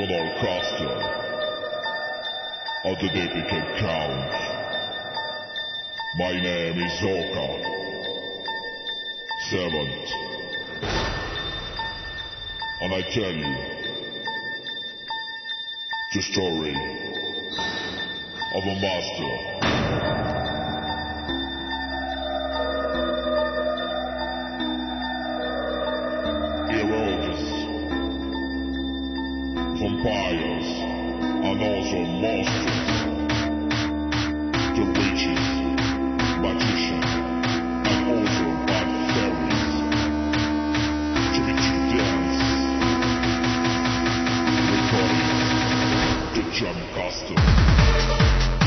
traditional custom of the Deepicate Count. My name is Oka, Seventh, and I tell you the story of a master. Heroes, vampires, and also monsters, the witches, magicians, and also bad fairies, to make you dance, recording the Jam Custom.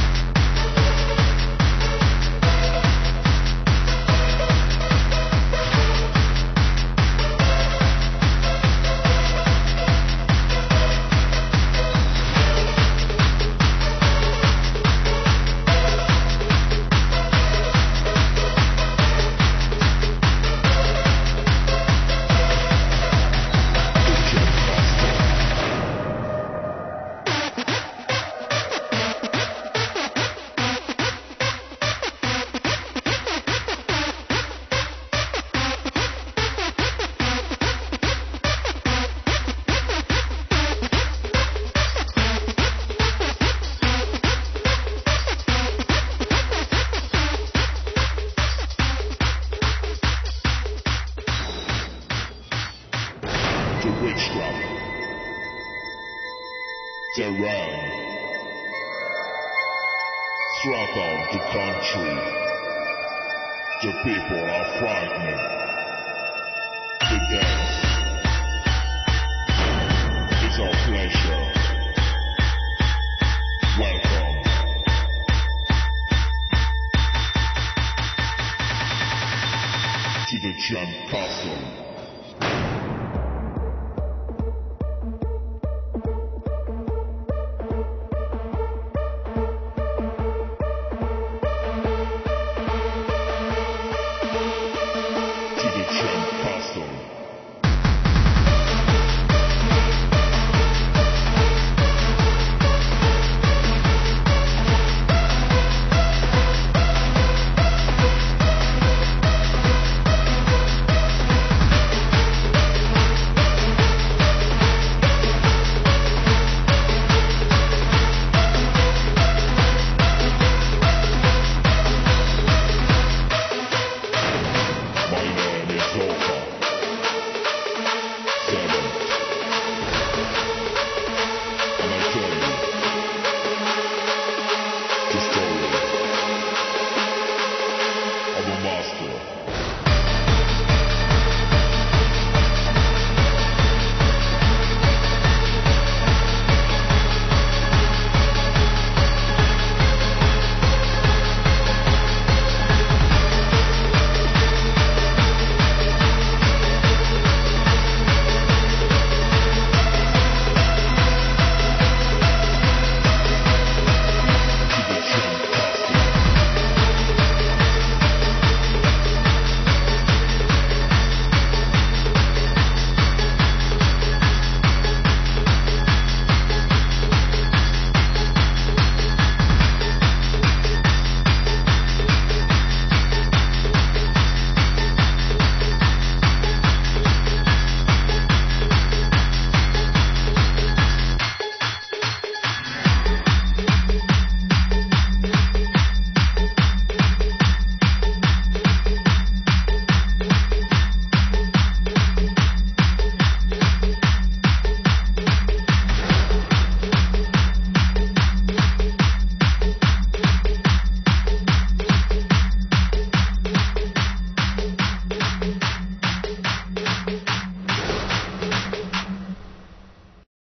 The witchcraft, the realm, throughout the country, the people are frightened. The dance is our pleasure.